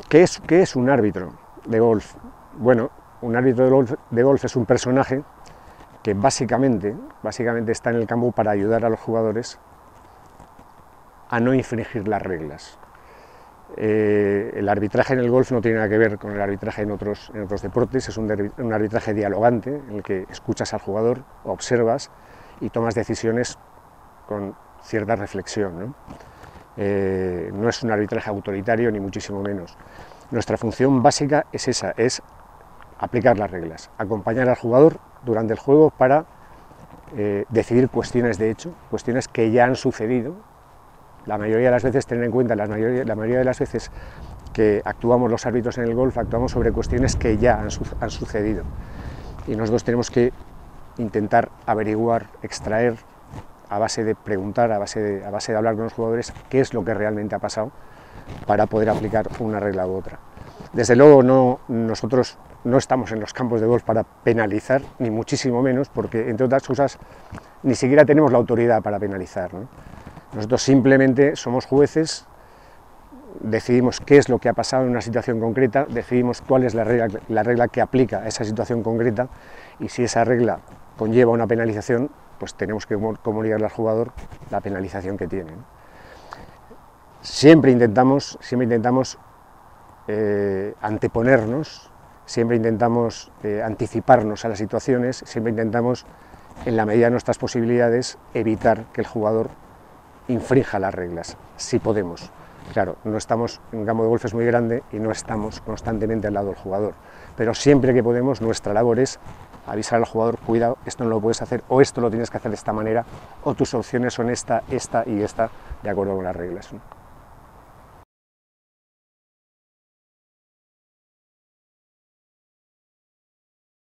¿Qué es un árbitro de golf? Bueno, un árbitro de golf es un personaje que básicamente está en el campo para ayudar a los jugadores a no infringir las reglas. El arbitraje en el golf no tiene nada que ver con el arbitraje en otros deportes, es un arbitraje dialogante en el que escuchas al jugador, observas y tomas decisiones con cierta reflexión, ¿no? No es un arbitraje autoritario ni muchísimo menos. Nuestra función básica es esa, es aplicar las reglas, acompañar al jugador durante el juego para decidir cuestiones de hecho, cuestiones que ya han sucedido. La mayoría de las veces, tener en cuenta, la mayoría de las veces que actuamos los árbitros en el golf, actuamos sobre cuestiones que ya han sucedido. Y nosotros tenemos que intentar averiguar, extraer, a base de preguntar, a base de hablar con los jugadores, qué es lo que realmente ha pasado para poder aplicar una regla u otra. Desde luego nosotros no estamos en los campos de golf para penalizar, ni muchísimo menos, porque entre otras cosas ni siquiera tenemos la autoridad para penalizar, ¿no? Nosotros simplemente somos jueces, decidimos qué es lo que ha pasado en una situación concreta, decidimos cuál es la regla que aplica a esa situación concreta, y si esa regla conlleva una penalización, pues tenemos que comunicarle al jugador la penalización que tiene, ¿no? Siempre intentamos anteponernos, siempre intentamos anticiparnos a las situaciones, siempre intentamos, en la medida de nuestras posibilidades, evitar que el jugador infrinja las reglas, si podemos. Claro, no estamos, un campo de golf es muy grande y no estamos constantemente al lado del jugador, pero siempre que podemos, nuestra labor es avisar al jugador: cuidado, esto no lo puedes hacer, o esto lo tienes que hacer de esta manera, o tus opciones son esta y esta, de acuerdo con las reglas, ¿no?